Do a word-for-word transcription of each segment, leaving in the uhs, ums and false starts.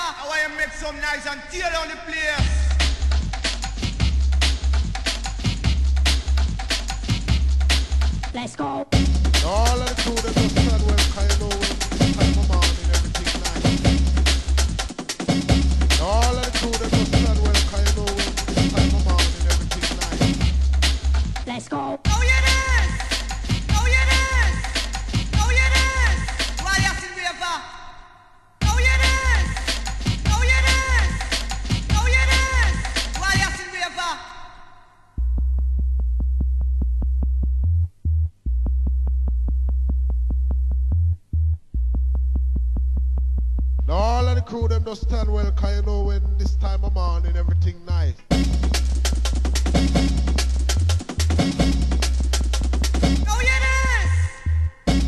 I want you make some nice and tear down the place. Let's go. All of the crew that just stand well, cause you know when this time of morning everything nice. All of the crew that just stand well, cause you know when this time of morning everything nice. Let's go. Oh yeah, this. Oh yeah, this. Oh yeah, this. Why you sing river? Oh yeah, this. Oh yeah, this. Oh yeah, this. Why you sing river? All of the crew them just stand well, cause you know when this time of morning everything nice. Oh yeah, this.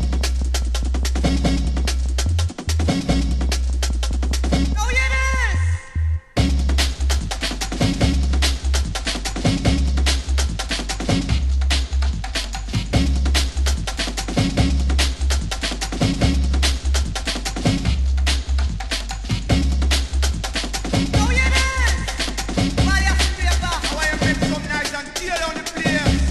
Oh yeah, this. Oh yeah, this. Why you sing river? I want you make some nice and tear down the place.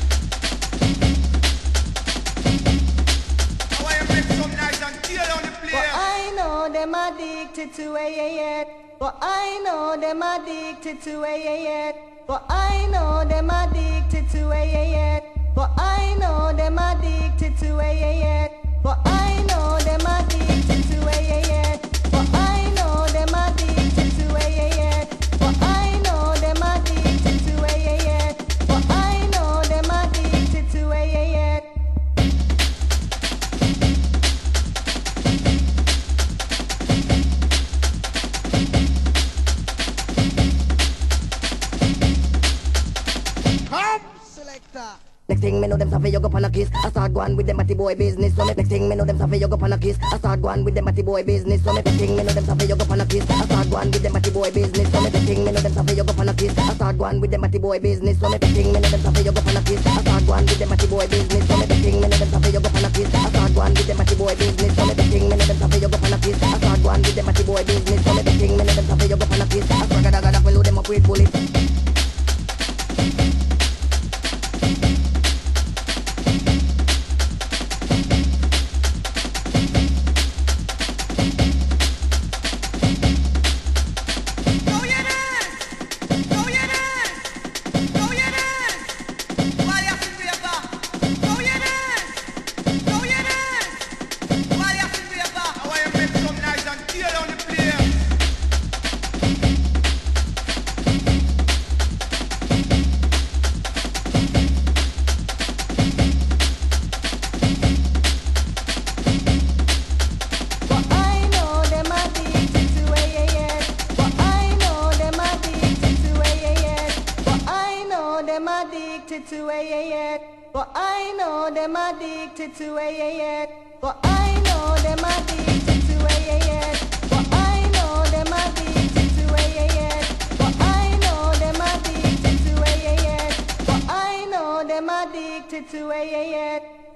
I want you make some nice and tear down the place. But I know them addicted to a yeah yeah. But I know them addicted to a yeah yeah. But I know them addicted to a yeah yeah. But I know them addicted to a yeah yeah. But I know them addicted to a yeah yeah. But I know them addicted to a yeah yeah. But I know them addicted to a yeah yeah. But I know them addicted to a yeah yeah. Come, selector. Next thing me know them savvy you go pan a kiss. I start going with them batty boy business. So me next thing me know them savvy you go pan a kiss. I start going with them batty boy business. So me next thing me know them savvy you go pan a kiss. I start going with them batty boy business. So me next thing me know them savvy you go pan a kiss. I start going with them batty boy business. So me next thing me know them savvy you go pan a kiss. I start going with them batty boy business. So me next thing me know them savvy you go pan a kiss. I start going with them batty boy business. So me next thing me know them savvy you go pan a kiss. I start going with them batty boy business. So me next thing me know them savvy you go pan a kiss. I swear God I gotta fill them up with bullets. Oh yeah, this. Oh yeah, this. Oh yeah, this. Why you sing river? Oh yeah, this. Oh yeah, this. Why you sing river? I want you make some nice and tear down the place. But I know them addicted to a yeah yeah. But I know them addicted to a yeah yeah. But I know them addicted to a yeah yeah. But I know them addicted to a yeah yeah. But I know them addicted to a yeah yeah. But I know them addicted to a yeah yeah. But I know them addicted to a yeah yeah. But I know them addicted to a yeah yeah.